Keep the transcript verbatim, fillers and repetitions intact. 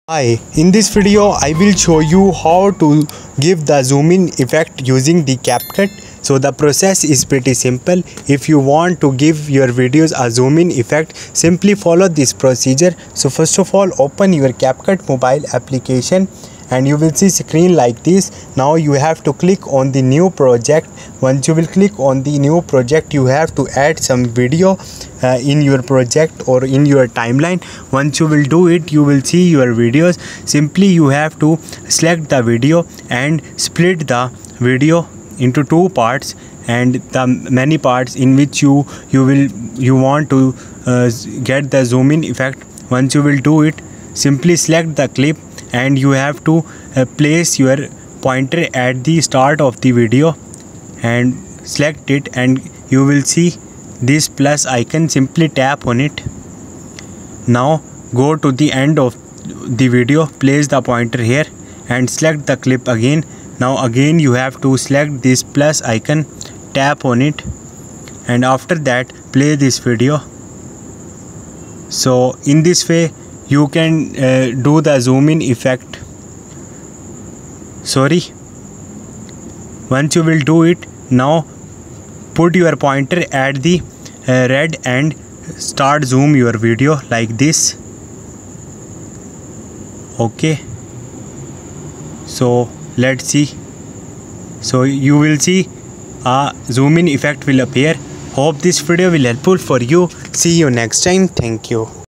Hi, in this video I will show you how to give the zoom in effect using the CapCut. So the process is pretty simple. If you want to give your videos a zoom in effect, simply follow this procedure. So first of all, open your CapCut mobile application and you will see screen like this. Now you have to click on the new project. Once you will click on the new project, you have to add some video uh, in your project or in your timeline. Once you will do it, you will see your videos. Simply you have to select the video and split the video into two parts, and the many parts in which you you will you want to uh, get the zoom in effect. Once you will do it, simply select the clip and you have to uh, place your pointer at the start of the video and select it, and you will see this plus icon. Simply tap on it. Now go to the end of the video, place the pointer here and select the clip again. Now again you have to select this plus icon, tap on it, and after that play this video. So in this way you can uh, do the zoom in effect. Sorry. Once you will do it, now put your pointer at the uh, red and start zoom your video like this. Okay, so let's see. So you will see a zoom in effect will appear. Hope this video will helpful for you. See you next time. Thank you.